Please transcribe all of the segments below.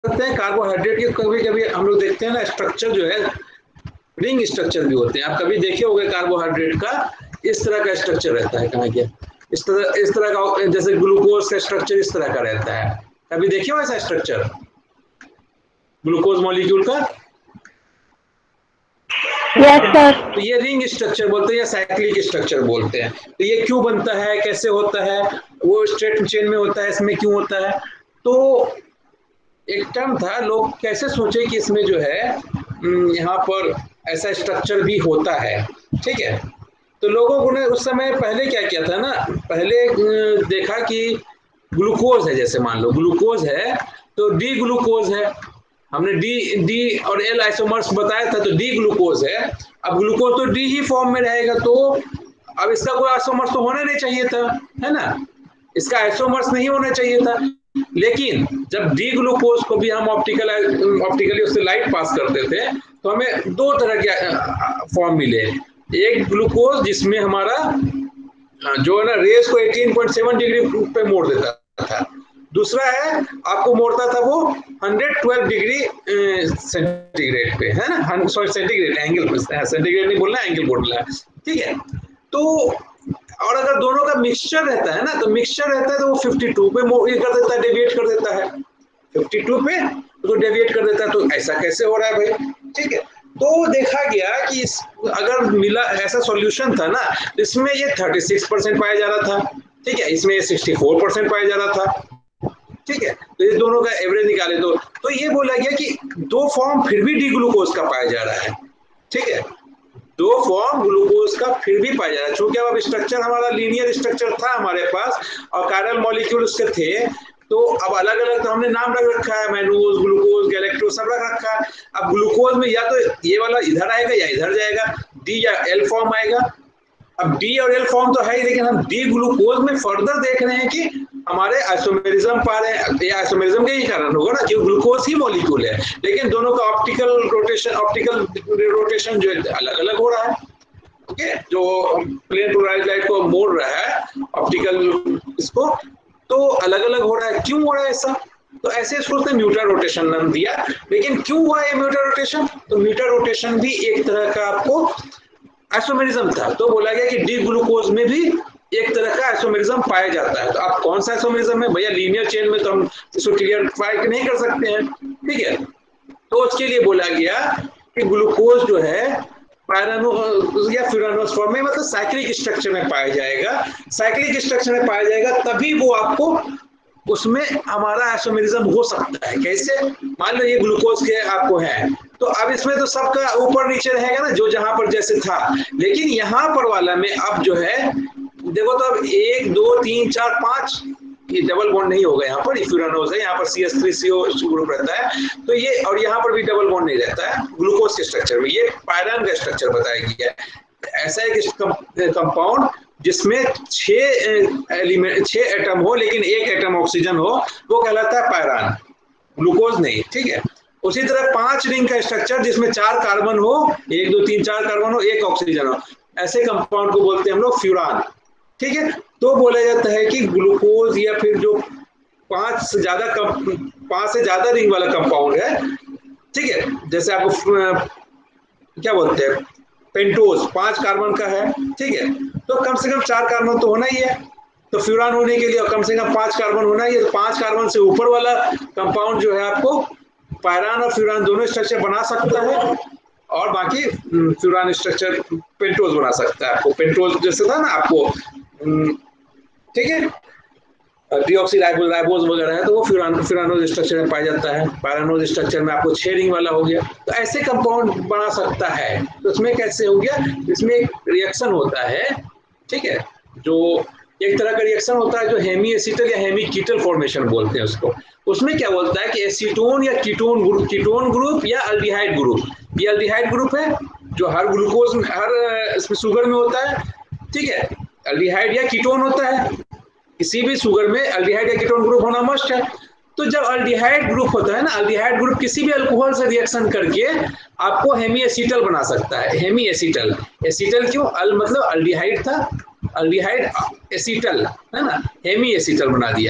सकते हैं कार्बोहाइड्रेट के कभी कभी हम लोग देखते हैं ना स्ट्रक्चर जो है रिंग स्ट्रक्चर भी होते हैं। आप कभी देखे होंगे कार्बोहाइड्रेट का इस तरह का स्ट्रक्चर रहता है, कहाँ गया, इस तरह का, जैसे ग्लूकोज का स्ट्रक्चर इस तरह का रहता है। कभी देखे हो ऐसा स्ट्रक्चर ग्लूकोज मॉलिक्यूल का? Yes sir. तो ये रिंग स्ट्रक्चर बोलते हैं या साइक्लिक स्ट्रक्चर बोलते हैं। तो ये क्यों बनता है, कैसे होता है, वो स्ट्रेट चेन में होता है, इसमें क्यों होता है? तो एक टर्म था, लोग कैसे सोचे कि इसमें जो है यहाँ पर ऐसा स्ट्रक्चर भी होता है, ठीक है। तो लोगों ने उस समय पहले क्या किया था ना, पहले देखा कि ग्लूकोज है, जैसे मान लो ग्लूकोज है तो डी ग्लूकोज है, हमने डी डी और एल आइसोमर्स बताया था, तो डी ग्लूकोज है। अब ग्लूकोज तो डी ही फॉर्म में रहेगा, तो अब इसका कोई आइसोमर्स तो होना नहीं चाहिए था, है ना, इसका आइसोमर्स नहीं होना चाहिए था। लेकिन जब डी ग्लूकोज को भी हम ऑप्टिकली उससे लाइट पास करते थे तो हमें दो तरह के फॉर्म मिले। एक ग्लूकोज जिसमें हमारा जो है ना रेस को 18.7 डिग्री पे मोड़ देता था, दूसरा है आपको मोड़ता था वो 112 डिग्री सेंटीग्रेड पे, है ना, सॉरी सेंटीग्रेड, एंगल, सेंटीग्रेड नहीं बोलना, एंगल बोलना है, ठीक है। तो और अगर दोनों का मिक्सचर रहता है ना, तो मिक्सचर रहता है तो वो 52 पे ये कर देता है, डेविएट कर देता है 52 पे, तो डेविएट कर देता है। तो ऐसा कैसे हो रहा है भाई, ठीक है। तो देखा गया कि अगर मिला ऐसा सॉल्यूशन था ना, तो इसमें ये 36% पाया जा रहा था, ठीक है, इसमें ये 64% पाया जा रहा था, ठीक है। तो इस दोनों का एवरेज निकाले तो ये बोला गया कि दो फॉर्म फिर भी डी ग्लूकोज का पाया जा रहा है, ठीक है, दो फॉर्म ग्लूकोज का फिर भी पाया जा रहा है। चूंकि अब स्ट्रक्चर हमारा लीनियर स्ट्रक्चर था हमारे पास और कायरल मॉलिक्यूल उसके थे, तो अब अलग अलग तो हमने नाम रख रखा है, मैनोज, ग्लूकोज, गैलेक्टोज सब रख रखा है। अब ग्लूकोज में या तो ये वाला इधर आएगा या इधर जाएगा, डी या एल फॉर्म आएगा। अब डी और एल फॉर्म तो है ही, लेकिन हम डी ग्लूकोज में फर्दर देख रहे हैं कि हमारे आइसोमेरिज्म पा रहे हैं। ये आइसोमेरिज्म के ही कारण होगा ना, क्योंकि ग्लूकोज ही मॉलिक्यूल है, लेकिन दोनों का ऑप्टिकल रोटेशन जो अलग अलग हो रहा है, ओके। जो प्लेन पोलराइज्ड लाइट को मोड़ रहा है ऑप्टिकल इसको, तो अलग अलग हो रहा है। क्यों हो रहा है ऐसा? तो ऐसे इसको उसने म्यूटर रोटेशन नाम दिया। लेकिन क्यों हुआ ये म्यूटर रोटेशन? तो म्यूटर रोटेशन भी एक तरह का आपको आइसोमेरिज्म था, तो बोला गया कि डी ग्लूकोज में भी एक तरह का आइसोमेरिज्म पाया जाता है। तो आप कौन सा आइसोमेरिज्म है भैया, लीनियर चेन में तो हम इसको क्लियरफाई नहीं कर सकते हैं, ठीक है। तो उसके लिए बोला गया कि ग्लूकोज जो है पैरानो या फ्यूरानोस फॉर्म में, मतलब साइक्लिक स्ट्रक्चर में पाया जाएगा। साइक्लिक स्ट्रक्चर में पाया जाएगा तभी वो आपको उसमें हमारा आइसोमेरिज्म हो सकता है। कैसे? मान लो ये ग्लूकोज के आपको है, तो अब इसमें तो सबका ऊपर नीचे रहेगा ना, जो जहां पर जैसे था। लेकिन यहाँ पर वाला में अब जो है देखो, तो अब 1 2 3 4 5 ये डबल बॉन्ड नहीं होगा, यहाँ पर फ्यूरानोज है, यहाँ पर CH3CO ग्रुप रहता है, तो ये, और यहाँ पर भी डबल बॉन्ड नहीं रहता है ग्लूकोज के स्ट्रक्चर में। ये पायरान का स्ट्रक्चर बताया गया है। ऐसा एक कंपाउंड जिसमें 6 एटम हो लेकिन 1 एटम ऑक्सीजन हो, वो कहलाता है पायरान, ग्लूकोज नहीं, ठीक है। उसी तरह 5 रिंग का स्ट्रक्चर जिसमें 4 कार्बन हो, 1 2 3 4 कार्बन हो, 1 ऑक्सीजन हो, ऐसे कंपाउंड को बोलते हैं हम लोग फ्यूरान, ठीक है। तो बोला जाता है कि ग्लूकोज या फिर जो 5 से ज्यादा रिंग वाला कंपाउंड है, ठीक है, जैसे आपको क्या बोलते हैं पेंटोज 5 कार्बन का है, ठीक है, तो कम से कम 4 कार्बन तो होना ही है। तो फ्यूरान होने के लिए कम से कम 5 कार्बन होना ही है। तो 5 कार्बन से ऊपर वाला कंपाउंड जो है आपको पायरान और फ्यूरान दोनों स्ट्रक्चर बना सकता है, और बाकी फ्यूरान स्ट्रक्चर पेंटोज बना सकता है। आपको पेंटोज जैसे था ना आपको, ठीक है, डीऑक्सीराइबोज वगैरह है, तो वो फ्यूरानोज स्ट्रक्चर में पाया जाता है। पायरानोज स्ट्रक्चर में आपको 6 रिंग वाला हो गया। तो ऐसे कंपाउंड बना सकता है। तो इसमें कैसे हो गया, इसमें एक रिएक्शन होता है, ठीक है, जो एक तरह का रिएक्शन होता है जो हेमी एसिटल या हेमी कीटल फॉर्मेशन बोलते हैं उसको। उसमें क्या बोलता है कि एसीटोन या कीटोन ग्रुप या अल्डिहाइड ग्रुप। ये अल्डिहाइड ग्रुप है जो हर ग्लूकोज में, हर इसमें शुगर में होता है, ठीक है, अल्डिहाइड या कीटोन होता है। किसी भी शुगर में अल्डिहाइड या कीटोन ग्रुप होना मस्ट है। तो जब अल्डिहाइड ग्रुप होता है ना, अल्डिहाइड ग्रुप किसी भी अल्कोहल से रिएक्शन करके आपको हेमी एसिटल बना सकता है। हेमी एसिटल, एसिटल क्यों, अल मतलब अल्डिहाइड था, अल्डिहाइड एसिटल है ना, हेमी एसिटल बना दिया।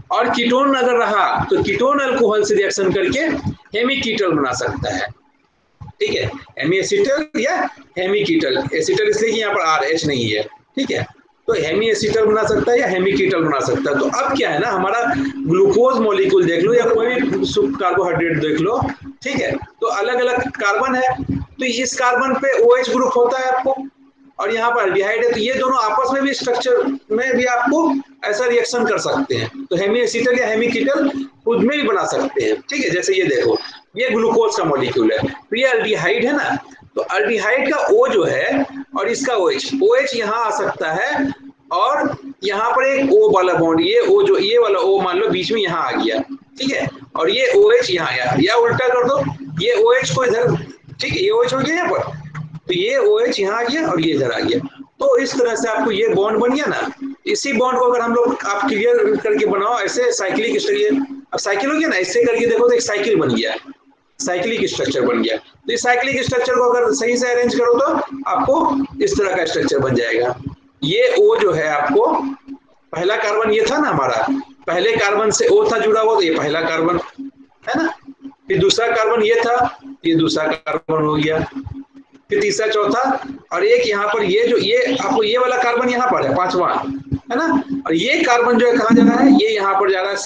और कीटोन अगर रहा तो कीटोन अल्कोहल से रिएक्शन करके हेमीकीटल बना सकता है। ठीक है, हेमी एसिटल या हेमीकीटल, एसिटल इसलिए कि यहाँ पर आर एच नहीं है। ठीक है, तो हेमी एसिटल बना सकता है या हेमीकीटल बना सकता है। तो अब क्या है ना, हमारा ग्लूकोज मॉलिक्यूल देख लो या कोई भी कार्बोहाइड्रेट देख लो, ठीक है, तो अलग अलग कार्बन है, तो इस कार्बन पे OH ग्रुप होता है आपको, और यहाँ पर एल्डिहाइड है, तो ये दोनों आपस में भी स्ट्रक्चर में भी आपको ऐसा रिएक्शन कर सकते हैं। तो हेमी एसिटल या हेमीकीटल खुद में भी बना सकते हैं। ठीक है, जैसे ये देखो, ये ग्लूकोज का मॉलिक्यूल है, तो ये एल्डिहाइड है ना, तो एल्डिहाइड का O जो है और इसका OH यहाँ आ सकता है, और यहाँ पर एक O वाला बॉन्ड, ये O जो ये वाला O मान लो बीच में यहाँ आ गया। ठीक है, और ये OH यहाँ आया, या उल्टा कर दो, ये OH को इधर, ठीक है, ये OH हो गया यहाँ पर, तो ये OH यहाँ आ गया और ये इधर आ गया। तो इस तरह से आपको ये बॉन्ड बन गया ना। इसी बॉन्ड को अगर हम लोग आप क्लियर करके बनाओ ऐसे साइक्लिक स्ट्रक्चर, अब साइकिल हो गया ना, ऐसे करके देखो तो एक साइकिल बन गया, साइक्लिक स्ट्रक्चर बन गया। तो इस साइक्लिक स्ट्रक्चर को अगर सही से अरेंज करो तो आपको इस तरह का स्ट्रक्चर बन जाएगा। ये O जो है आपको, पहला कार्बन ये था ना हमारा, पहले कार्बन से O था जुड़ा हुआ, तो ये पहला कार्बन है ना, फिर दूसरा कार्बन ये था, ये दूसरा कार्बन हो गया, फिर तीसरा चौथा, और एक यहाँ पर ये जो ये आपको ये वाला कार्बन यहाँ पर है पांचवा, है ना, और ये कार्बन जो है कहाँ जा रहा है, ये यहाँ पर जा रहा है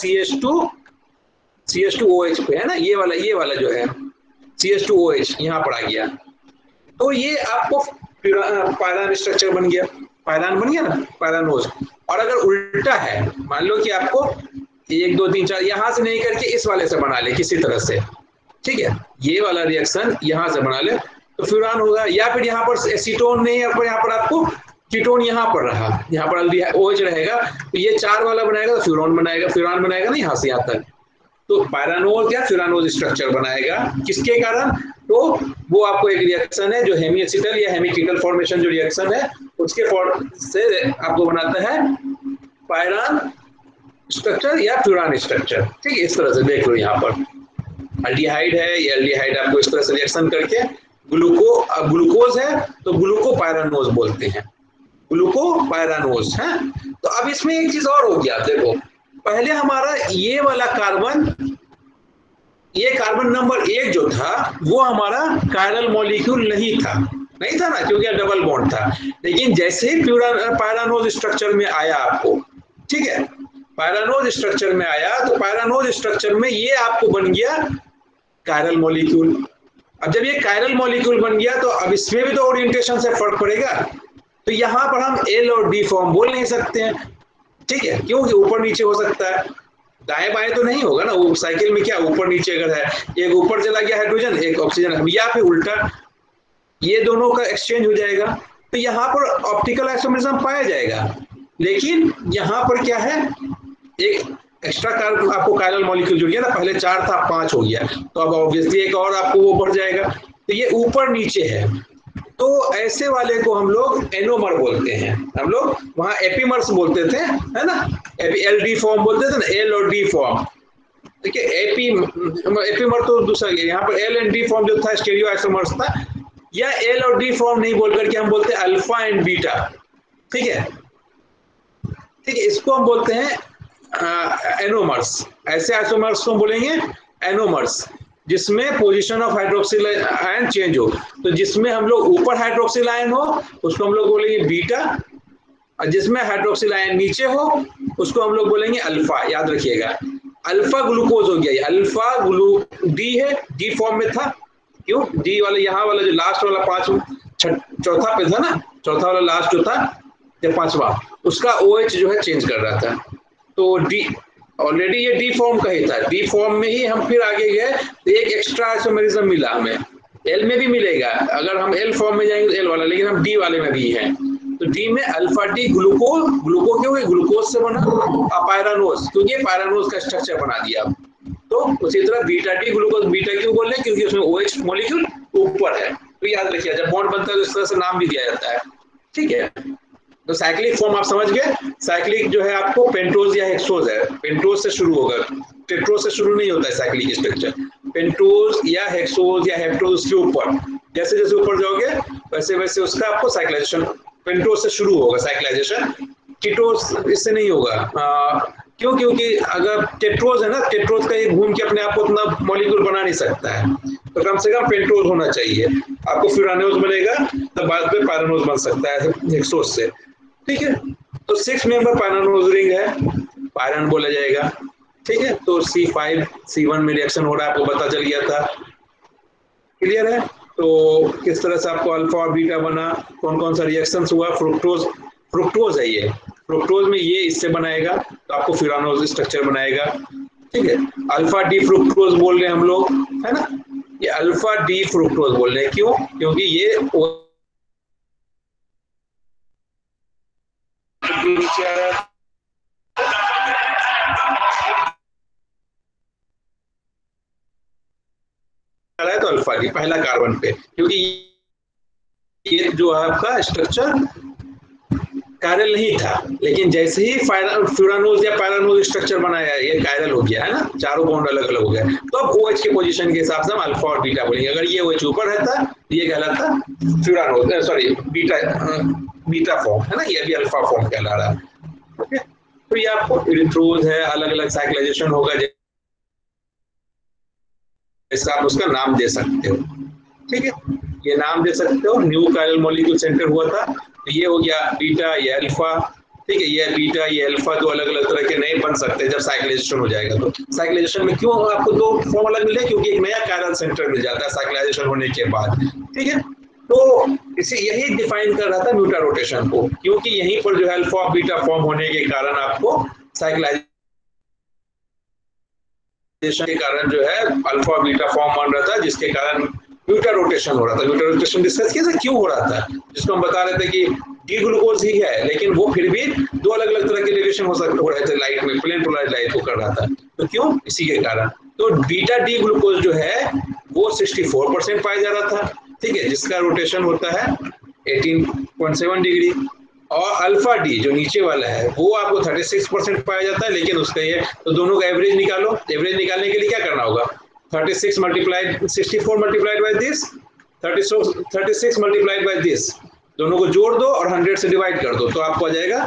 CH2OH पे, है ना, ये वाला जो है CH2OH यहाँ पर आ गया। तो ये आपको पायरान स्ट्रक्चर बन गया, पायरान बन गया ना, पायरानोज। और अगर उल्टा है, मान लो कि आपको 1 2 3 4 यहाँ से नहीं करके इस वाले से बना ले किसी तरह से, ठीक है, ये वाला रिएक्शन यहाँ से बना ले तो फ्यूरान होगा। या फिर यहाँ पर एसीटोन नहीं, यहाँ पर आपको कीटोन यहाँ पर रहा, यहाँ पर OH रहेगा, तो ये 4 वाला बनाएगा तो फ्यूरान बनाएगा ना यहाँ से यहाँ तक, तो पायरानोज या फ्यूरानोज स्ट्रक्चर बनाएगा। किसके कारण? तो वो आपको एक रिएक्शन है जो हेमी एसिटल या हेमीकीटल फॉर्मेशन जो रिएक्शन है उसके से आपको बनाता है पायरान स्ट्रक्चर या फ्यूरान स्ट्रक्चर। ठीक है, इस तरह से देख लो, यहाँ पर एल्डिहाइड है, ये एल्डिहाइड आपको इस तरह से रिएक्शन करके ग्लूकोज है तो ग्लूकोपायरानोज बोलते हैं, ग्लूकोपायरानोज है। तो अब इसमें एक चीज और हो गया, देखो पहले हमारा ये वाला कार्बन, ये कार्बन नंबर 1 जो था वो हमारा कायरल मॉलिक्यूल नहीं था ना, क्योंकि डबल बॉन्ड था। लेकिन जैसे ही पायरानोज स्ट्रक्चर में आया आपको, ठीक है, पायरानोज स्ट्रक्चर में आया तो पायरानोज स्ट्रक्चर में ये आपको बन गया कायरल मॉलिक्यूल। अब जब ये कायरल मॉलिक्यूल बन गया तो अब इसमें भी तो ओरिएंटेशन से फर्क पड़ेगा, तो यहाँ पर हम L और D फॉर्म बोल नहीं सकते हैं, ठीक है, क्योंकि ऊपर नीचे हो सकता है, दाएं बाएं तो नहीं होगा ना। वो साइकिल में क्या ऊपर नीचे अगर है, एक ऊपर चला गया हाइड्रोजन, एक ऑक्सीजन, या फिर उल्टा, ये दोनों का एक्सचेंज हो जाएगा, तो यहाँ पर ऑप्टिकल आइसोमरिज्म पाया जाएगा। लेकिन यहाँ पर क्या है, एक एक्स्ट्रा कार्बन आपको कायरल मॉलिक्यूल जुड़ गया ना, पहले 4 था 5 हो गया, तो अब ऑब्वियसली एक और आपको वो बढ़ जाएगा, तो ये ऊपर नीचे है। तो ऐसे वाले को हम लोग एनोमर बोलते हैं, हम लोग वहां एपीमर्स बोलते थे, है ना, LD फॉर्म बोलते थे ना, L और D फॉर्म, ठीक है, एपीमर तो दूसरा गया, यहाँ पर L एंड D फॉर्म जो था स्टेरियो आइसोमर्स था, या L और D फॉर्म नहीं बोल करके हम बोलते हैं अल्फा एंड बीटा, ठीक है, इसको हम बोलते हैं एनोमर्स। ऐसे आइसोमर्स को बोलेंगे एनोमर्स, जिसमें position of hydroxyl ion change हो, तो जिसमें हम लोग ऊपर हाइड्रोक्सिल आयन हो उसको हम लोग बोलेंगे बीटा, और जिसमें हाइड्रोक्सिल आयन नीचे हो उसको हम लोग बोलेंगे अल्फा। याद रखिएगा, अल्फा ग्लूकोज हो गया, अल्फा डी है, डी फॉर्म में था, क्यों, डी वाला यहाँ वाला जो लास्ट वाला चौथा पे था ना, चौथा वाला लास्ट जो था या 5वां, उसका OH जो है चेंज कर रहा था, तो डी ऑलरेडी ये डी फॉर्म का ही था, डी फॉर्म में ही हम फिर आगे गए तो एक एक्स्ट्रा आइसोमेरिज्म मिला हमें, एल में भी मिलेगा, अगर हम एल फॉर्म में जाएंगे तो एल वाला, लेकिन हम डी वाले में भी हैं, तो डी में अल्फा डी ग्लूको क्यों है, ग्लूकोज से बना, पायरानोज क्योंकि पायरानोज का स्ट्रक्चर बना दिया। तो उसी तरह बीटा डी ग्लूकोज, बीटा क्यों बोल रहे हैं, क्योंकि उसमें OH मॉलिक्यूल ऊपर है, तो याद रखिए जब बॉन्ड बनता है तो इस तरह से नाम भी दिया जाता है, ठीक है। तो साइक्लिक फॉर्म आप समझ गए, साइक्लिक जो है आपको पेंटोज या हेक्सोज है, पेंटोज से शुरू होगा, टेट्रोज से शुरू नहीं होता है साइक्लिक स्ट्रक्चर, पेंटोज या हेक्सोज या हेप्टोज के ऊपर, जैसे जैसे ऊपर जाओगे वैसे वैसे उसका आपको साइक्लाइजेशन, पेंटोज से शुरू होगा साइक्लाइजेशन, कीटोज इससे नहीं होगा, क्यों? क्योंकि अगर टेट्रोज है ना, टेट्रोज का ये घूम के अपने आप को उतना मॉलिक्यूल बना नहीं सकता है, तो कम से कम पेंटोज होना चाहिए, आपको फ्यूरानोज बनेगा, तब बाद में पायरानोज बन सकता है हेक्सोज से। ठीक है, तो 6 मेंबर पायरानोज रिंग है, पायरन बोला जाएगा। ठीक है, तो C5C1 में रिएक्शन हो रहा है, आपको पता चल गया था। क्लियर है? तो किस तरह से आपको अल्फा और बीटा बना, कौन कौन सा रिएक्शन हुआ, फ्रुक्टोज, फ्रुक्टोज है ये, फ्रुक्टोज में ये इससे बनाएगा तो आपको फ्यूरानोज स्ट्रक्चर बनाएगा। ठीक है, अल्फा डी फ्रुक्टोज बोल रहे हैं हम लोग, है ना, ये अल्फा डी फ्रुक्टोज बोल रहे हैं, क्यों? क्योंकि ये नीचे आ रहा है, तो अल्फा डी पहला कार्बन पे, क्योंकि ये जो है आपका स्ट्रक्चर कायरल नहीं था, लेकिन जैसे ही फ्यूरानोज या पैरानोज स्ट्रक्चर बनाया, ये कायरल हो गया है ना, चारों बॉन्ड अलग अलग हो गए, तो अब OH के पोजीशन के हिसाब से हम अल्फा और बीटा बोलेंगे। अगर ये OH ऊपर रहता ये कहलाता furanose, sorry beta, beta form है ना, ये भी अल्फा फॉर्म कहला रहा है। ओके, तो ये आपको इरिथ्रोज है, अलग अलग साइक्लाइजेशन होगा, जैसे आप उसका नाम दे सकते हो। ठीक है, ये नाम दे सकते हो, न्यू कायरल मॉलिक्यूल सेंटर हुआ था, तो ये हो गया बीटा, ये अल्फा। ठीक है, ये बीटा ये अल्फा दो अलग अलग तरह के नहीं बन सकते जब साइक्लाइजेशन हो जाएगा। तो साइक्लाइजेशन में क्यों आपको दो फॉर्म अलग मिले? क्योंकि एक नया कायरल सेंटर मिल जाता है साइक्लाइजेशन होने के बाद। ठीक है, तो इसे यही डिफाइन कर रहा था म्यूटा रोटेशन को, क्योंकि यहीं पर जो है अल्फा और बीटा फॉर्म होने के कारण आपको साइक्लाइजेशन के कारण जो है अल्फा बीटा फॉर्म बन रहा था, जिसके कारण म्यूटा रोटेशन हो रहा था। म्यूटा रोटेशन डिस्कस किया था क्यों हो रहा था, जिसको हम बता रहे थे कि डी ग्लूकोज ही है, लेकिन वो फिर भी दो अलग अलग तरह के एलिवेशन हो रहे थे लाइट में, प्लेन पोलराइज लाइट को कर रहा था, तो क्यों? इसी के कारण। तो बीटा डी ग्लूकोज जो है वो 64% पाया जा रहा था, ठीक है, जिसका रोटेशन होता है 18.7 डिग्री, और अल्फा डी जो नीचे वाला है वो आपको 36% पाया जाता है, लेकिन उसका ये, तो दोनों का एवरेज निकालो, एवरेज निकालने के लिए क्या करना होगा, 36 multiplied 64 multiplied by this, 36 multiplied by this, दोनों को जोड़ दो और 100 से डिवाइड कर दो, तो आपको आ जाएगा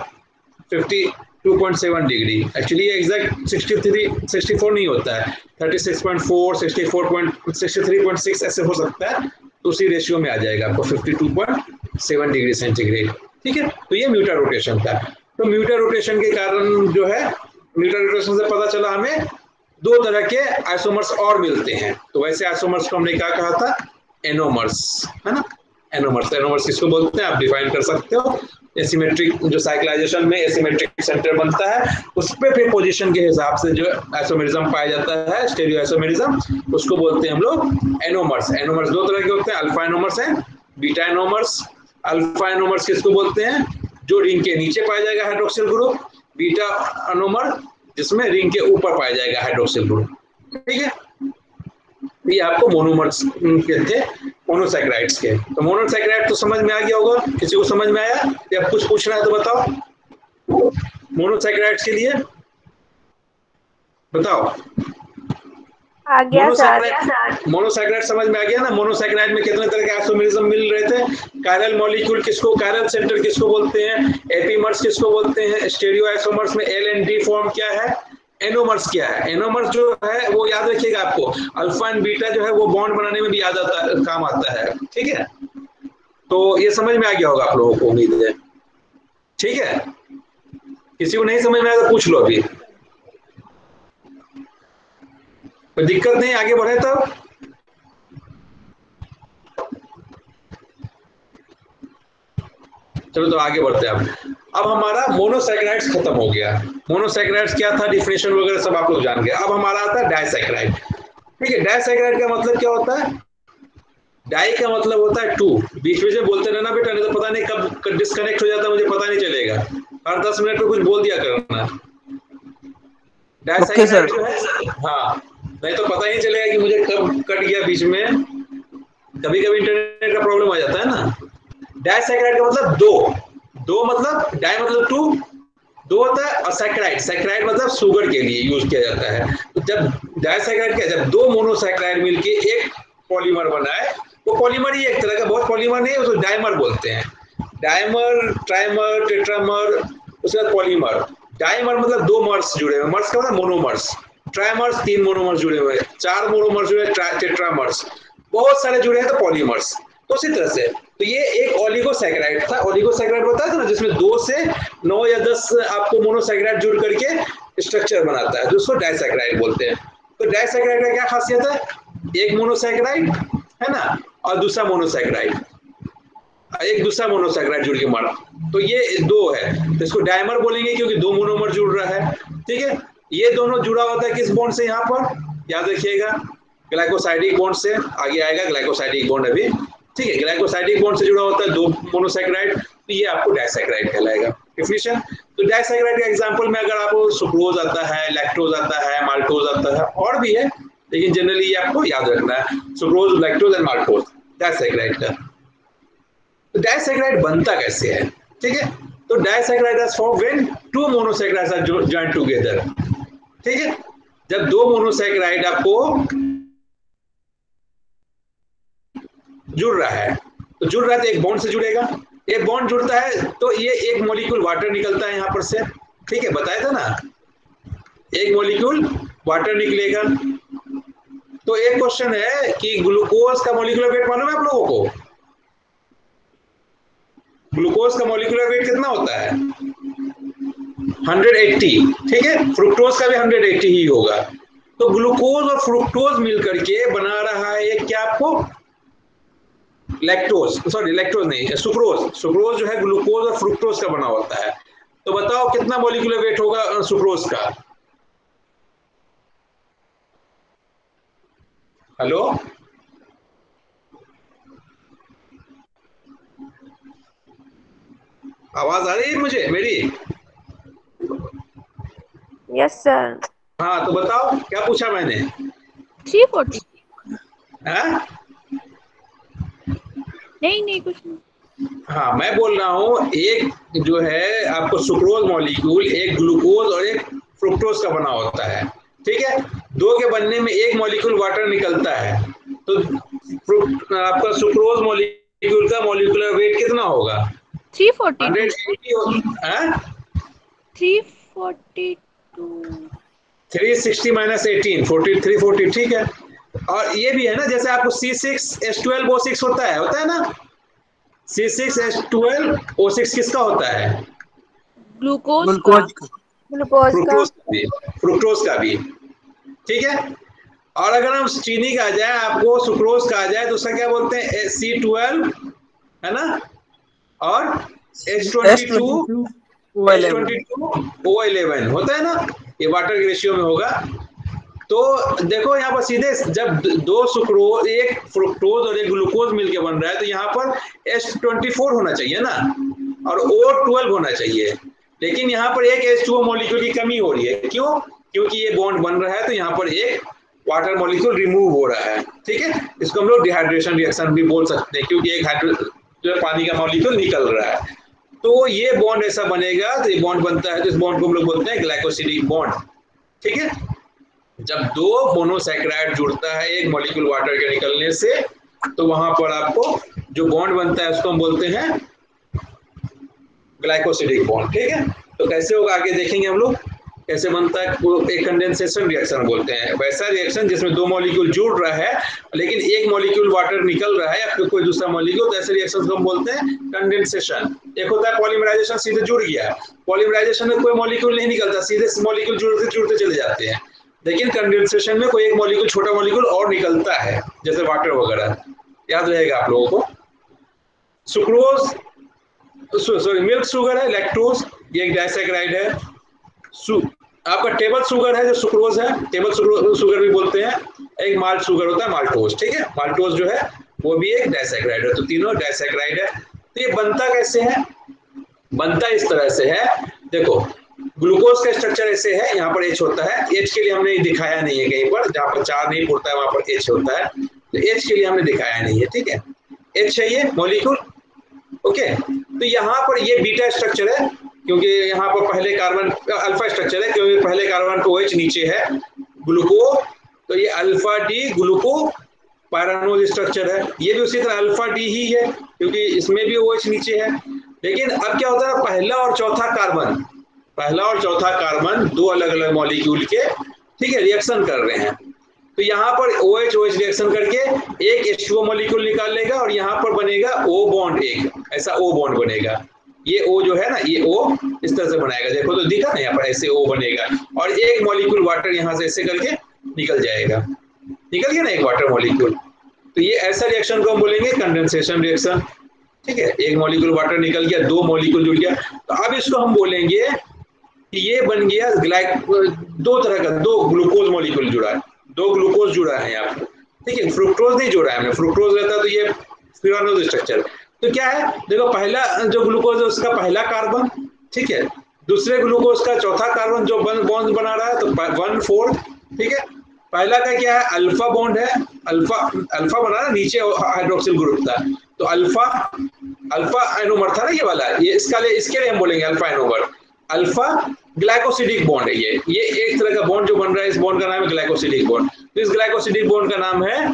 52.7 डिग्री। एक्चुअली एग्जैक्ट 64 नहीं होता है, 36.4, 63.6 ऐसे हो सकता है, तो उसी रेशियो में आ जाएगा आपको 52.7 डिग्री सेंटीग्रेड। ठीक है, तो ये म्यूटा रोटेशन था। तो म्यूटा रोटेशन के कारण जो है, म्यूटा रोटेशन से पता चला हमें दो तरह के आइसोमर्स और मिलते हैं। तो वैसे आइसोमर्स को हमने क्या कहा था, एनोमर्स, है ना, एनोमर्स। एनोमर्स किसको बोलते हैं आप डिफाइन कर सकते हो, एसिमेट्रिक, जो साइक्लाइजेशन में एसिमेट्रिक सेंटर बनता है, उस पे फिर पोजीशन के हिसाब से जो आइसोमेरिज्म पाया जाता है, स्टेरियो आइसोमेरिज्म, उसको बोलते हैं हम लोग एनोमर्स। एनोमर्स दो तरह के होते हैं, alpha anomers and beta anomers. Alpha anomers किसको बोलते हैं, जो रिंग के नीचे पाया जाएगा हाइड्रोक्सिल ग्रुप, बीटा एनोमर जिसमें रिंग के ऊपर पाया जाएगा हाइड्रोक्सिल ग्रुप। ठीक है, ये आपको मोनोमर्स के थे, मोनोसैकेराइड्स के। तो मोनोसैकेराइड तो समझ में आ गया होगा, किसी को समझ में आया या कुछ पूछना है तो बताओ, मोनोसैकेराइड्स के लिए बताओ। आ गया सर। मोनोसैकेराइड समझ में आ गया ना, मोनोसैकेराइड में कितने तरह के आइसोमेरिज्म मिल रहे थे, कायरल मॉलिक्यूल किसको, कायरल सेंटर किसको बोलते हैं, एपीमर्स किसको बोलते हैं, स्टेरियो आइसोमर्स में एल एंड डी फॉर्म क्या है, एनोमर्स क्या है। एनोमर्स जो है वो याद रखिएगा आपको, अल्फा एंड बीटा जो है वो बॉन्ड बनाने में भी याद आता है, काम आता है। ठीक है, तो ये समझ में आ गया होगा आप लोगों को, उम्मीद है। ठीक है, किसी को नहीं समझ में आया तो पूछ लो अभी, कोई दिक्कत नहीं, आगे बढ़े तब। चलो तो आगे बढ़ते हैं अब हमारा मोनोसैकेराइड्स खत्म हो गया। मोनोसैकेराइड्स क्या था, डिफिनेशन वगैरह सब आप लोग जान गए। अब हमारा आता है डाइसैकेराइड। ठीक है, डाइसैकेराइड का मतलब क्या होता है, डाई का मतलब होता है टू, बीच बीच में बोलते रहना बेटा, नहीं तो पता नहीं कब डिस्कनेक्ट हो जाता है, मुझे पता नहीं चलेगा, हर 10 मिनट में कुछ बोल दिया करना। डाइसैकेराइड जो है, हाँ, नहीं तो पता ही चलेगा कि मुझे कब कट गया बीच में, कभी कभी इंटरनेट का प्रॉब्लम आ जाता है ना। डाइसैकेराइड का मतलब दो, दो मतलब डाई मतलब टू, दो होता है, और सैकेराइड, सैकेराइड मतलब शुगर के लिए यूज किया जाता है। तो जब डाइसैकेराइड क्या, जब दो मोनोसैकेराइड मिलके एक पॉलीमर बनाए, वो पॉलीमर ही एक तरह का, बहुत पॉलीमर नहीं, उसको डाइमर बोलते हैं, डाइमर, ट्राइमर, टेट्रामर, उसके बाद पॉलीमर। डाइमर मतलब 2 मर्स जुड़े हुए, मर्स का मतलब मोनोमर्स। ट्राइमर्स 3 मोनोमर्स जुड़े हुए, 4 मोनोमर्स जुड़े, टेट्रामर्स, बहुत सारे जुड़े हैं तो पॉलीमर्स। तो उसी तरह से तो ये एक ओलिगोसैकेराइड था। ओलिगोसैकेराइड बताया था ना, जिसमें 2 से 9 या 10 आपको मोनोसैकेराइड जुड़ करके स्ट्रक्चर बनाता है, जिसको डाइसैकेराइड बोलते हैं। तो डाइसैकेराइड का क्या खासियत है? एक मोनोसैकेराइड है ना, और दूसरा मोनोसैकेराइड, एक दूसरा मोनोसैकेराइड जुड़ के मारा, तो ये 2 है, तो इसको डायमर बोलेंगे क्योंकि 2 मोनोमर जुड़ रहा है। ठीक है, ये दोनों जुड़ा होता है किस बॉन्ड से? यहाँ पर याद रखिएगा, ग्लाइकोसाइडिक बॉन्ड से। आगे आएगा ग्लाइकोसाइडिक बॉन्ड अभी। ठीक है, ग्लाइकोसाइडिक बॉन्ड से जुड़ा होता है 2 मोनोसैकेराइड, तो ये आपको डाइसैकेराइड कहलाएगा। डिफिनिशन, तो डाइसैकेराइड का एग्जांपल में अगर आपको सुक्रोज आता है, लैक्टोज आता है, माल्टोज आता है, और भी है, लेकिन जनरली ये आपको याद रखना है, sucrose, lactose and maltose disaccharide का। तो डाइसैकेराइड बनता कैसे है? ठीक है, तो disaccharide is form when 2 monosaccharides are joined together. ठीक है, जब 2 मोनोसैकेराइड आपको जुड़ रहा है, तो जुड़ रहा है तो एक बॉन्ड से जुड़ेगा, एक बॉन्ड जुड़ता है तो ये एक मॉलिक्यूल वाटर निकलता है यहाँ पर से। ठीक है, बताया था ना, एक मॉलिक्यूल वाटर निकलेगा। तो एक क्वेश्चन है कि ग्लूकोज का मॉलिक्यूलर वेट मालूम है आप लोगों को? ग्लूकोज का मॉलिक्यूलर वेट कितना होता है? 180। ठीक है, फ्रुक्टोज का भी 180 ही होगा। तो ग्लूकोज और फ्रुक्टोज मिलकर के बना रहा है ये क्या आपको? लैक्टोज, सॉरी लैक्टोज नहीं, सुक्रोज। सुक्रोज जो है ग्लूकोज और फ्रुक्टोज का बना होता है। तो बताओ कितना मॉलिक्यूलर वेट होगा सुक्रोज का? हेलो, आवाज आ रही है मुझे मेरी? Yes sir. हाँ, तो बताओ क्या पूछा मैंने? 340। हाँ, नहीं नहीं कुछ नहीं। हाँ, मैं बोल रहा हूँ एक जो है आपको सुक्रोज मॉलिक्यूल एक ग्लूकोज और एक फ्रुक्टोज का बना होता है। ठीक है, 2 के बनने में एक मॉलिक्यूल वाटर निकलता है, तो आपका सुक्रोज मॉलिक्यूल का मॉलिक्यूलर वेट कितना होगा? 342। 180। 342। 360 माइनस 18, 43, 40। ठीक है, और ये भी है ना, जैसे आपको C6H12O6 होता है ना, C6H12O6 किसका होता है? ग्लूकोज का। ग्लूकोज का। फ्रुक्टोज का भी, फ्रुक्टोज का भी। ठीक है, और अगर हम चीनी का आ जाए, आपको सुक्रोज का आ जाए, तो उसका क्या बोलते हैं? C12, है ना, और H22, H22O11 होता है ना, ये वाटर के रेशियो में होगा। तो देखो यहाँ पर सीधे जब 2 सुक्रोज, एक फ्रुक्टोज और एक ग्लूकोज मिलके बन रहा है, तो यहाँ पर H24 होना चाहिए ना, और O12 होना चाहिए। लेकिन यहाँ पर एक H2O मॉलिक्यूल की कमी हो रही है, क्यों? क्योंकि ये बॉन्ड बन रहा है, तो यहाँ पर एक वाटर मॉलिक्यूल रिमूव हो रहा है। ठीक है, इसको हम लोग डिहाइड्रेशन रिएक्शन भी बोल सकते हैं, क्योंकि एक जो है पानी का मॉलिक्यूल निकल रहा है। तो ये बॉन्ड ऐसा बनेगा, तो ये बॉन्ड बनता है, तो इस बॉन्ड को हम लोग बोलते हैं ग्लाइकोसिडिक बॉन्ड। ठीक है, जब 2 मोनोसैकेराइड जुड़ता है एक मॉलिक्यूल वाटर के निकलने से, तो वहां पर आपको जो बॉन्ड बनता है उसको हम बोलते हैं ग्लाइकोसिडिक बॉन्ड। ठीक है, तो कैसे होगा आगे देखेंगे हम लोग कैसे बनता है। एक कंडेंसेशन रिएक्शन बोलते हैं वैसा रिएक्शन जिसमें 2 मॉलिक्यूल जुड़ रहा है, लेकिन एक मॉलिक्यूल वाटर निकल रहा है या फिर कोई दूसरा मॉलिक्यूल, तो ऐसे रिएक्शन को हम बोलते हैं कंडेंसेशन। एक होता है पॉलीमराइजेशन, सीधे जुड़ गया। पॉलीमराइजेशन में कोई मॉलिक्यूल नहीं निकलता, सीधे मॉलिक्यूल जुड़ते जुड़ते चले जाते हैं। लेकिन कंडेंसेशन में कोई एक मॉलिक्यूल, छोटा मॉलिक्यूल और निकलता है, जैसे वाटर वगैरह। याद रहेगा आप लोगों को। सुक्रोज, सॉरी मिल्क शुगर है लैक्टोज, ये एक डाइसैकेराइड है। आपका टेबल शुगर है जो सुक्रोज है, टेबल शुगर भी बोलते हैं। एक माल्ट शुगर होता है माल्टोज। ठीक है, माल्टोज जो है वो भी एक डाइसैकेराइड है। तो तीनों डाइसैकेराइड है। तो ये बनता कैसे है? बनता इस तरह से है, देखो ग्लूकोज का स्ट्रक्चर ऐसे है, यहाँ पर H होता है। H के लिए हमने दिखाया नहीं है कहीं पर, जहाँ पर 4 नहीं पड़ता है वहां पर H होता है, तो H के लिए हमने दिखाया नहीं है। ठीक है, H है ये मॉलिक्यूल। ओके, तो यहाँ पर ये बीटा स्ट्रक्चर है, क्योंकि यहाँ पर पहले कार्बन, अल्फा स्ट्रक्चर है क्योंकि पहले कार्बन पे OH नीचे है, ग्लूको, तो ये alpha D gluco pyranose structure है। ये भी उसी तरह अल्फा डी ही है, क्योंकि इसमें भी OH नीचे है। लेकिन अब क्या होता है, पहला और चौथा कार्बन पहला और चौथा कार्बन दो अलग अलग मॉलिक्यूल के, ठीक है, रिएक्शन कर रहे हैं। तो यहाँ पर OH OH रिएक्शन करके एक H2O मॉलिक्यूल निकाल लेगा और यहाँ पर बनेगा O बॉन्ड, एक ऐसा O बॉन्ड बनेगा। ये O जो है ना, ये O इस तरह से बनाएगा, देखो तो दिखा ना यहाँ पर, ऐसे O बनेगा और एक मॉलिक्यूल वाटर यहाँ से ऐसे करके निकल जाएगा, निकल गया ना एक वाटर मॉलिक्यूल। तो ये ऐसा रिएक्शन को हम बोलेंगे कंडेंसेशन रिएक्शन, ठीक है। एक मॉलिक्यूल वाटर निकल गया, दो मॉलिक्यूल जुड़ गया, तो अब इसको हम बोलेंगे कि ये बन गया दो तरह का, दो ग्लूकोज मॉलिक्यूल जुड़ा है, दो ग्लूकोज जुड़ा है यहाँ पर, ठीक है। फ्रुक्टोज नहीं जोड़ा है हमने, फ्रुक्टोज रहता तो ये फ्यूरानोज स्ट्रक्चर। तो क्या है, देखो पहला जो ग्लूकोज है उसका पहला कार्बन, ठीक है, दूसरे ग्लूकोज का चौथा कार्बन जो बॉन्ड बना रहा है, तो 1,4, ठीक है। पहला का क्या है, अल्फा बॉन्ड है, अल्फा अल्फा बना रहा, नीचे हाइड्रोक्सिल ग्रुप था, तो अल्फा अल्फा एनोमर था ना ये वाला, ये इसके लिए हम बोलेंगे alpha anomer. Alpha glycosidic bond है, ये एक तरह का बॉन्ड जो बन रहा है, इस बॉन्ड का नाम है ग्लाइकोसिडिक बॉन्ड। तो इस ग्लाइकोसिडिक बॉन्ड का नाम है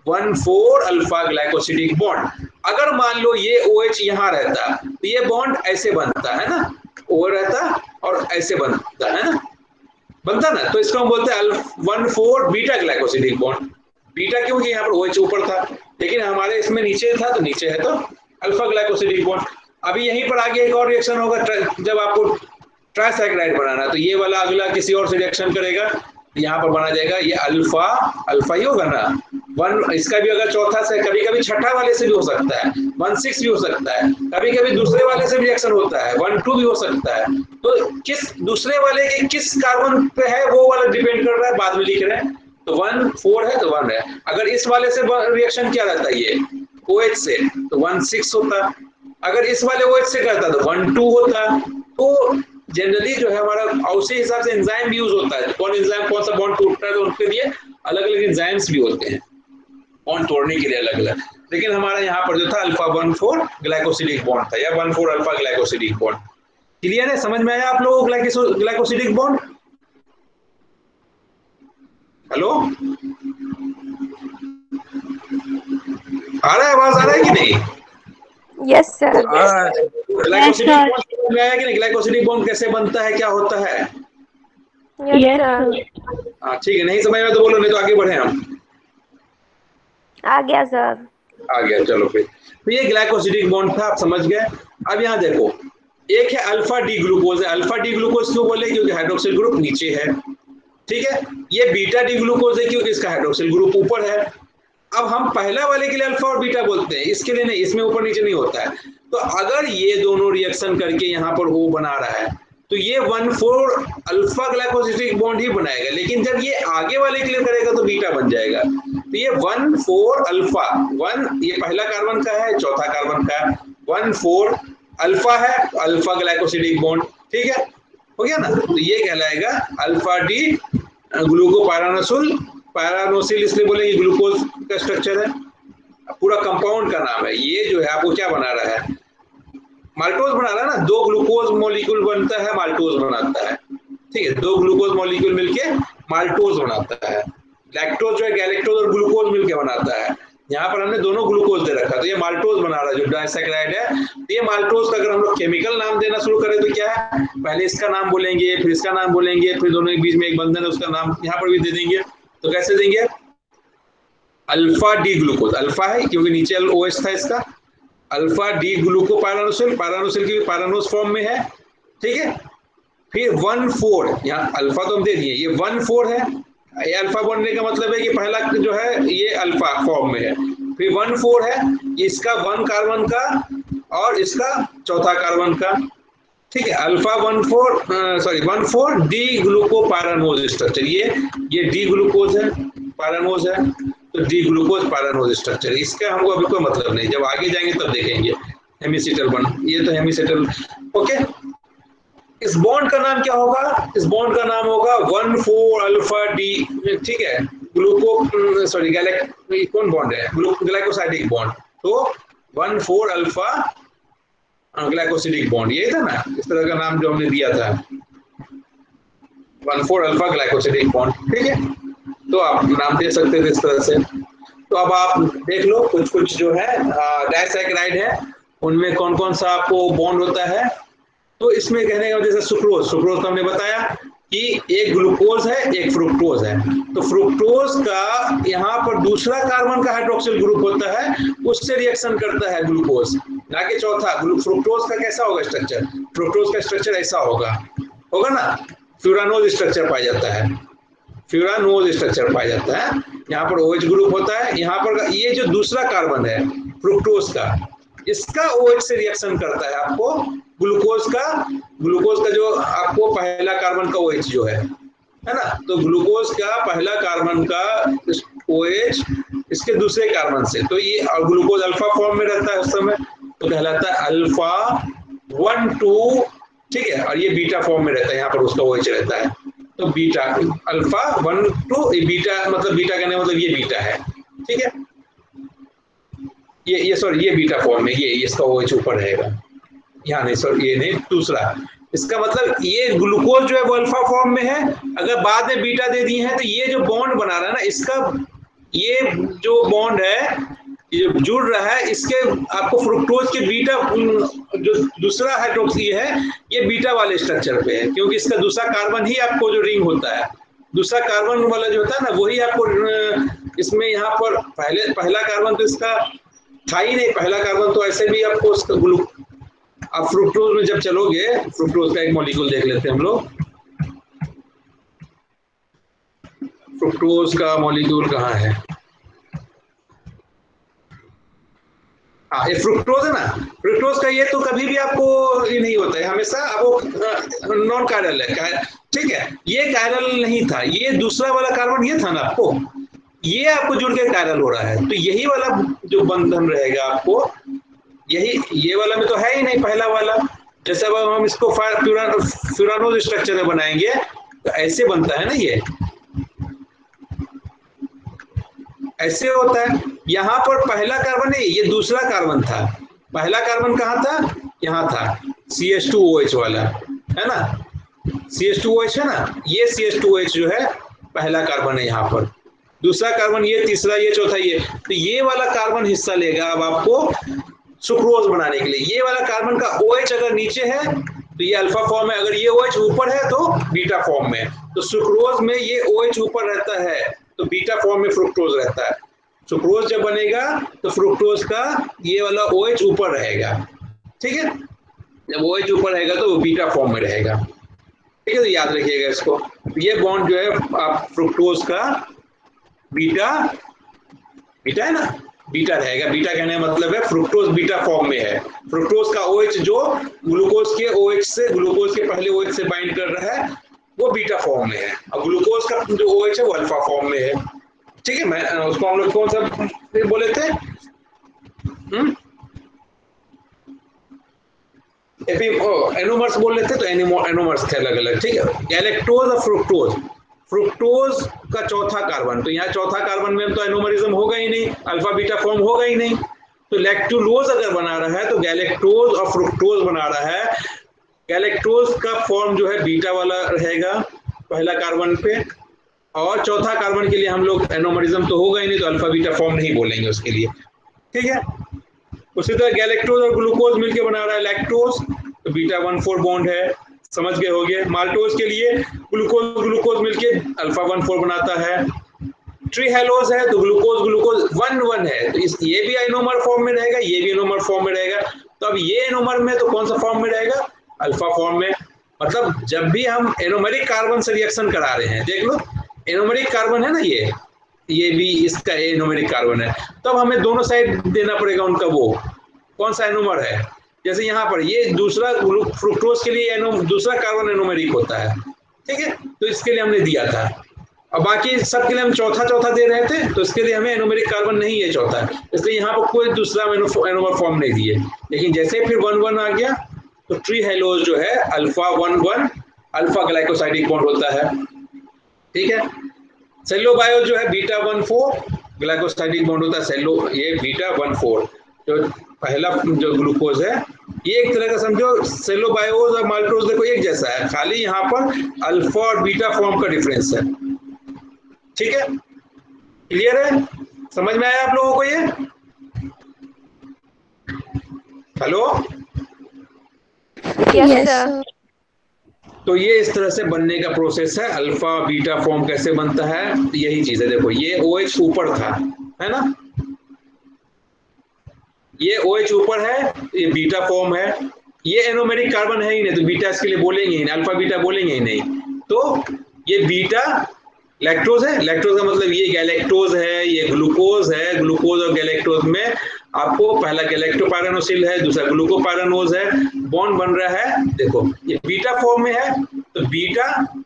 1,4 अल्फा ग्लाइकोसिडिक बॉन्ड। अगर मान लो ये OH यहाँ रहता तो ये बॉन्ड ऐसे बनता है ना, O रहता और ऐसे बनता है ना, बनता ना, तो इसको हम बोलते हैं 1,4 बीटा ग्लाइकोसिडिक बॉन्ड। बीटा क्योंकि यहाँ पर OH ऊपर था, लेकिन हमारे इसमें नीचे था तो नीचे है तो अल्फा ग्लाइकोसिडिक बॉन्ड। अभी यहीं पर आगे एक और रिएक्शन होगा, जब आपको ट्राइसैकेराइड बनाना, तो ये वाला अगला किसी और से रिएक्शन करेगा, यहाँ पर बना जाएगा ये अल्फा, अल्फा ही होगा ना, वन, इसका भी अगर चौथा से, कभी कभी छठा वाले से भी हो सकता है, 1,6 भी हो सकता है, कभी कभी दूसरे वाले से भी रिएक्शन होता है, 1,2 भी हो सकता है। तो किस दूसरे वाले के किस कार्बन पे है वो वाला डिपेंड कर रहा है, बाद में लिख रहे हैं। तो 1,4 है तो 1 है, अगर इस वाले से रिएक्शन क्या रहता है ये OH से, तो 1,6 होता, अगर इस वाले OH से करता तो 1,2 होता। तो जनरली जो है हमारा उसी हिसाब से एंजाइम भी यूज होता है, कौन एंजाइम कौन सा बॉन्ड टूटता है तो उनके लिए अलग अलग एंजाइम्स भी होते हैं बॉन्ड तोड़ने के लिए अलग अलग। लेकिन हमारा यहाँ पर जो था अल्फा 1,4 ग्लाइकोसिडिक बॉन्ड था, या 1,4 अल्फा ग्लाइकोसिडिक बॉन्ड। क्लियर है, समझ में आया आप लोगों को ग्लाइकोसिडिक बॉन्ड? हेलो, आ रहा है, आवाज आ रहा है कि नहीं? Yes sir. ग्लाइकोसिडिक बॉन्ड समझ में आया कि नहीं, ग्लाइकोसिडिक बॉन्ड कैसे बनता है, क्या होता है? Yes sir. हाँ ठीक है, नहीं समझ में तो बोलो, नहीं तो आगे बढ़े हम। आ गया सर। आ गया, चलो फिर। तो ये ग्लाइकोसिडिक बॉन्ड था, आप समझ गए। अब यहाँ देखो, एक है अल्फा डी ग्लूकोज है, अल्फा डी ग्लूकोज क्यों बोले, क्योंकि हाइड्रोक्सिल ग्रुप नीचे है, ठीक है। ये बीटा डी ग्लूकोज है क्योंकि इसका हाइड्रोक्सिल ग्रुप ऊपर है। अब हम पहला वाले के लिए अल्फा और बीटा बोलते हैं, इसके लिए नहीं, इसमें ऊपर नीचे नहीं होता है। तो अगर ये दोनों रिएक्शन करके यहाँ पर O बना रहा है तो ये 1,4 अल्फा ग्लाइकोसिडिक बॉन्ड ही बनाएगा, लेकिन जब ये आगे वाले के लिए करेगा तो बीटा बन जाएगा। तो ये 1,4 अल्फा, 1 ये पहला कार्बन का है, चौथा कार्बन का है, 1,4 अल्फा है, अल्फा ग्लाइकोसिडिक बॉन्ड, ठीक है, हो गया ना। तो ये कहलाएगा अल्फा डी ग्लूकोपायरानोसिल, पैरानोसिल इसलिए बोलेंगे ग्लूकोज का स्ट्रक्चर है, पूरा कंपाउंड का नाम है। ये जो है आपको क्या बना रहा है, माल्टोज बना रहा है ना, दो ग्लूकोज मॉलिक्यूल बनता है, माल्टोज बनाता है, ठीक है, दो ग्लूकोज मॉलिक्यूल मिलके माल्टोज बनाता है। लैक्टोज जो है गैलेक्टोज और ग्लूकोज मिलके बनाता है, यहाँ पर हमने दोनों ग्लूकोज दे रखा, तो ये माल्टोज बना रहा है जो डाइसैकेराइड है। तो ये माल्टोज का अगर हम लोग केमिकल नाम देना शुरू करें तो क्या है, पहले इसका नाम बोलेंगे, फिर इसका नाम बोलेंगे, फिर दोनों के बीच में एक बंधन है उसका नाम यहाँ पर भी दे देंगे। तो कैसे देंगे, अल्फा डी ग्लूकोज, अल्फा है क्योंकि नीचे OH था इसका, अल्फा डी ग्लूकोपायरानोसिल, पैरानोसिल की पैरानोस फॉर्म में है, ठीक है। फिर 1,4 यहाँ अल्फा तो हम दे दिए, ये 1,4 है, ये अल्फा बनने का मतलब है कि पहला जो है ये अल्फा फॉर्म में है, फिर 1,4 है, इसका 1 कार्बन का और इसका चौथा कार्बन का, ठीक है। अल्फा 1,4 डी ग्लूकोपायरानोज स्ट्रक्चर, ये डी ग्लूकोज है, पैरानोज है, तो डी ग्लूकोज पैरानोज स्ट्रक्चर, इसका हमको अभी कोई मतलब नहीं, जब आगे जाएंगे तब देखेंगे। हेमिसिटल बन, ये तो हेमिसिटल, ओके। इस बॉन्ड का नाम क्या होगा, इस बॉन्ड का नाम होगा 1,4 अल्फा डी, ठीक है, कौन बॉन्ड है, ग्लाइकोसाइडिक बॉन्ड, तो 1,4 अल्फा ग्लाइकोसिडिक बॉन्ड, ये था ना, इस तरह का नाम जो हमने दिया था, 1,4 अल्फा ग्लाइकोसिडिक बॉन्ड, ठीक है। तो आप नाम दे सकते थे इस तरह से। तो अब आप देख लो कुछ कुछ जो है डाइसैकेराइड है, उनमें कौन कौन सा आपको बॉन्ड होता है, तो इसमें कहने का जैसे सुक्रोज, सुक्रोज का हमने बताया कि एक ग्लूकोज है एक फ्रुक्टोज है, तो फ्रुक्टोज का यहाँ पर दूसरा कार्बन का हाइड्रोक्सिल ग्रुप होता है, उससे रिएक्शन करता है ग्लूकोज, ना कि चौथा। फ्रुक्टोज का कैसा होगा स्ट्रक्चर? फ्रुक्टोज का स्ट्रक्चर ऐसा होगा, होगा ना, फ्यूरानोज स्ट्रक्चर पाया जाता है, फ्यूरानोज स्ट्रक्चर पाया जाता है। यहाँ पर OH ग्रुप होता है, यहाँ पर ये जो दूसरा कार्बन है फ्रुक्टोज का, इसका OH से रिएक्शन करता है आपको ग्लूकोज का, ग्लूकोज का जो आपको पहला कार्बन का OH जो है ना, तो ग्लूकोज का पहला कार्बन का OH इसके दूसरे कार्बन से, तो ये ग्लूकोज अल्फा फॉर्म में रहता है उस समय, तो कहलाता है अल्फा 1 2, ठीक है, और ये बीटा फॉर्म में रहता है, यहाँ पर उसका OH रहता है, तो बीटा अल्फा 1 2, बीटा मतलब बीटा कहने मतलब ये बीटा है, ठीक है, ये सॉरी ये बीटा फॉर्म में, ये इसका OH ऊपर रहेगा, यहाँ नहीं सॉरी ये नहीं, दूसरा, इसका मतलब ये ग्लूकोज जो है वो अल्फा फॉर्म में है, अगर बाद में बीटा दे दिए हैं तो ये जो बॉन्ड बना रहा है ना, इसका ये जो बॉन्ड है ये जुड़ रहा है, इसके आपको फ्रुक्टोज के बीटा जो दूसरा हाइड्रोक्सी है ये बीटा वाले स्ट्रक्चर पे है, क्योंकि इसका दूसरा कार्बन ही आपको जो रिंग होता है, दूसरा कार्बन वाला जो होता है ना, वही आपको इसमें यहाँ पर पहला कार्बन तो इसका था ही नहीं, पहला कार्बन तो ऐसे भी आपको उसका अब फ्रुक्टोज में जब चलोगे, फ्रुक्टोज का एक मॉलिक्यूल देख लेते हैं हम लोग, फ्रुक्टोज का मॉलिक्यूल कहाँ है? हाँ ये फ्रुक्टोज है ना, फ्रुक्टोज का ये तो कभी भी आपको ये नहीं होता है, हमेशा वो नॉन कायरल है, ठीक है, ये कायरल नहीं था, ये दूसरा वाला कार्बन ये था ना आपको, ये आपको जुड़ के कायरल हो रहा है, तो यही वाला जो बंधन रहेगा आपको, यही ये वाला में तो है ही नहीं पहला वाला, जैसे अब हम इसको फ्यूरानोज स्ट्रक्चर में बनाएंगे तो ऐसे बनता है ना, ये ऐसे होता है, यहाँ पर पहला कार्बन नहीं, ये दूसरा कार्बन था, पहला कार्बन कहाँ था? यहाँ था, CH2OH वाला है ना, CH2OH है ना, ये CH2OH जो है पहला कार्बन है यहाँ पर, दूसरा कार्बन ये, तीसरा ये, चौथा ये, तो ये वाला कार्बन हिस्सा लेगा अब आपको सुक्रोज बनाने के लिए, ये वाला कार्बन का OH अगर नीचे है तो ये अल्फा फॉर्म है, अगर ये OH ऊपर है तो बीटा फॉर्म में, तो सुक्रोज में ये OH ऊपर रहता है तो बीटा फॉर्म में फ्रुक्टोज रहता है, सुक्रोज जब बनेगा तो फ्रुक्टोज का ये वाला OH ऊपर रहेगा, ठीक है, जब OH ऊपर रहेगा तो वो बीटा फॉर्म में रहेगा, ठीक है, तो याद रखिएगा इसको, ये बॉन्ड जो है आप फ्रुक्टोज का बीटा, बीटा है ना, बीटा रहेगा, बीटा कहने का मतलब है फ्रुक्टोज बीटा फॉर्म में है, फ्रुक्टोज का OH जो ग्लूकोज के OH से, ग्लूकोज के पहले OH से बाइंड कर रहा है वो बीटा फॉर्म में है, और ग्लूकोज का जो OH है वो अल्फा फॉर्म में है, ठीक है, मैं उसको हम लोग कौन सा बोले थे, एनोमर्स बोल लेते तो एनोमर्स थे अलग अलग, ठीक है, गैलेक्टोज और फ्रुक्टोज, फ्रुक्टोज का चौथा कार्बन, तो यहाँ चौथा कार्बन में तो एनोमरिज्म होगा ही नहीं, अल्फा बीटा फॉर्म होगा ही नहीं, तो लैक्टुलोज अगर बना रहा है तो गैलेक्टोज और फ्रुक्टोज बना रहा है, गैलेक्टोज का फॉर्म जो है बीटा वाला रहेगा पहला कार्बन पे, और चौथा कार्बन के लिए हम लोग एनोमरिज्म तो होगा ही नहीं, तो अल्फा बीटा फॉर्म नहीं बोलेंगे उसके लिए, ठीक है, उसी तरह गैलेक्टोज और ग्लूकोज मिलकर बना रहा है लैक्टोज, तो बीटा 1,4 बॉन्ड है, समझ गए होगे। माल्टोज के लिए ग्लूकोज ग्लूकोज मिलके अल्फा 1,4 बनाता है, ट्री हेलोज है तो ग्लूकोज ग्लूकोज 1,1 है, तो ये भी एनोमर फॉर्म में रहेगा, ये भी एनोमर फॉर्म में रहेगा, तो अब ये एनोमर में तो कौन सा फॉर्म में रहेगा? अल्फा फॉर्म में, मतलब जब भी हम एनोमेरिक कार्बन से रिएक्शन करा रहे हैं, देख लो एनोमेरिक कार्बन है ना, ये भी इसका एनोमेरिक कार्बन है, तब हमें दोनों साइड देना पड़ेगा उनका, वो कौन सा एनोमर है, जैसे यहाँ पर ये दूसरा फ्रुक्टोज के लिए दूसरा कार्बन एनोमेरिक होता है, ठीक है, तो इसके लिए हमने दिया था, और बाकी सब के लिए हम चौथा चौथा दे रहे थे, तो इसके लिए हमें एनोमेरिक कार्बन नहीं है चौथा, इसलिए यहाँ पर कोई दूसरा एनोमर फॉर्म नहीं दिए, लेकिन जैसे फिर 1,1 आ गया तो ट्री हेलोज जो है अल्फा 1,1 अल्फा ग्लाइकोसाइडिक बॉन्ड होता है, ठीक है, सेलो बायो जो है बीटा 1,4 ग्लाइकोसाइडिक बॉन्ड होता है, सेलो ये बीटा 1,4 जो पहला जो ग्लूकोज है, ये एक तरह का समझो सेलो बायोज और माल्टोज देखो एक जैसा है, खाली यहाँ पर अल्फा और बीटा फॉर्म का डिफरेंस है, ठीक है, क्लियर है, समझ में आया आप लोगों को ये? Hello Yes, sir. तो ये इस तरह से बनने का प्रोसेस है। अल्फा बीटा फॉर्म कैसे बनता है, यही चीज है। देखो ये OH ऊपर था, है ना, ये OH ऊपर है, ये बीटा फॉर्म है, ये एनोमेरिक कार्बन है ही नहीं, तो बीटा इसके लिए बोलेंगे ही नहीं, अल्फा बीटा बोलेंगे ही नहीं। तो ये बीटा लैक्टोज है, लैक्टोज का मतलब ये गैलेक्टोज है, ये ग्लूकोज है, ग्लूकोज और गैलेक्टोज में आपको पहला गैलेक्टोपायरानोसिल है, दूसरा ग्लूकोपायरानोज है, बॉन्ड बन रहा है। देखो ये बीटा फॉर्म में है, तो beta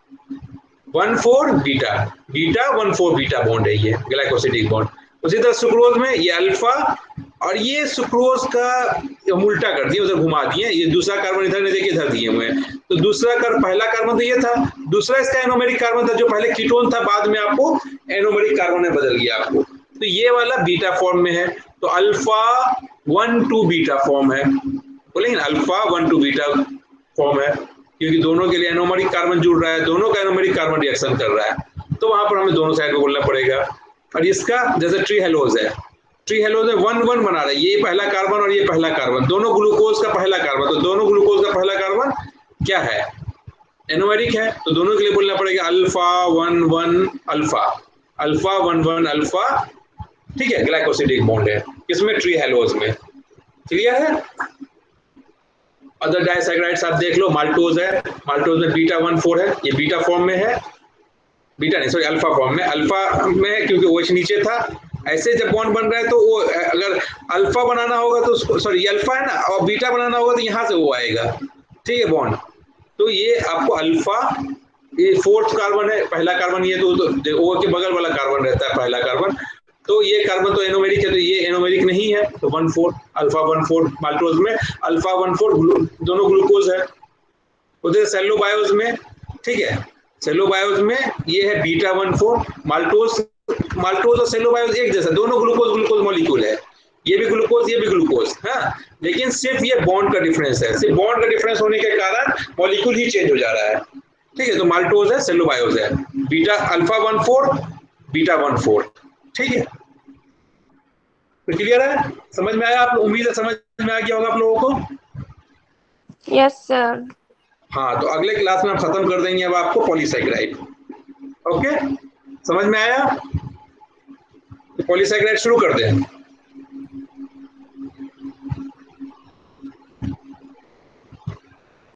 1,4 beta, beta 1,4 beta bond है, ये ग्लाइकोसिडिक बॉन्ड। उसी तरह सुक्रोज में ये अल्फा, और ये सुक्रोज का उल्टा कर दिए, उधर घुमा दिए, ये दूसरा कार्बन इधर नहीं देखिए इधर दिए हुए हैं। तो दूसरा पहला कार्बन तो ये था, दूसरा इसका एनोमेरिक कार्बन था, जो पहले कीटोन था, बाद में आपको एनोमेरिक कार्बन में बदल गया आपको। तो ये वाला बीटा फॉर्म में है, तो अल्फा 1,2 बीटा फॉर्म है, बोलेंगे अल्फा 1,2 बीटा फॉर्म है, क्योंकि दोनों के लिए एनोमेरिक कार्बन जुड़ रहा है, दोनों का एनोमेरिक कार्बन रिएक्शन कर रहा है, तो वहां पर हमें दोनों साइड को बोलना पड़ेगा। और इसका जैसे ट्री हेलोज है, ट्री हेलोज में 1,1 बना रहा है, ये पहला कार्बन और ये पहला कार्बन, दोनों ग्लूकोज का पहला कार्बन, तो दोनों ग्लूकोज का पहला कार्बन क्या है, एनोमेरिक है, तो दोनों के लिए बोलना पड़ेगा अल्फा 1,1 अल्फा, अल्फा 1,1 अल्फा, ठीक है, ग्लाइकोसिडिक बॉन्ड है किसमें, ट्री हेलोज में। क्लियर है। अदर डाइसैकराइड्स आप देख लो, माल्टोज है, माल्टोज में बीटा 1,4 है, ये बीटा फॉर्म में है, बीटा नहीं सॉरी अल्फा फॉर्म में, अल्फा में है क्योंकि OH नीचे था। ऐसे जब बॉन्ड बन रहा है तो वो अगर अल्फा बनाना होगा तो सॉरी अल्फा है ना, और बीटा बनाना होगा तो यहाँ से वो आएगा, ठीक है बॉन्ड। तो ये आपको अल्फा, ये 4th कार्बन है, पहला कार्बन ये तो O के बगल वाला कार्बन रहता है पहला कार्बन, तो ये कार्बन तो एनोमेरिक है, तो ये एनोमेरिक नहीं है, तो 1,4 अल्फा 1,4 माल्टोज में, अल्फा 1,4 दोनों ग्लूकोज है। उधर सेलोबायोज में, ठीक है, सेलोबायोज में ये है बीटा 1,4, माल्टोज, माल्टोज और सेलोबायोज एक जैसा, दोनों ग्लूकोज ग्लूकोज मॉलिक्यूल है, ये भी ग्लूकोज ये भी ग्लूकोज, हाँ, लेकिन सिर्फ ये बॉन्ड का डिफरेंस है, सिर्फ बॉन्ड का डिफरेंस होने के कारण मॉलिक्यूल ही चेंज हो जा रहा है, ठीक है। तो माल्टोज है, सेलोबायोज है, बीटा अल्फा 1,4 बीटा 1,4, ठीक है। तो क्लियर है, समझ में आया आप, उम्मीद है समझ में आ गया होगा आप लोगों को। Yes, sir. हाँ, तो अगले क्लास में हम खत्म कर देंगे अब आपको पॉलीसैकेराइड। ओके, समझ में आया, पॉलीसैकेराइड शुरू कर दें।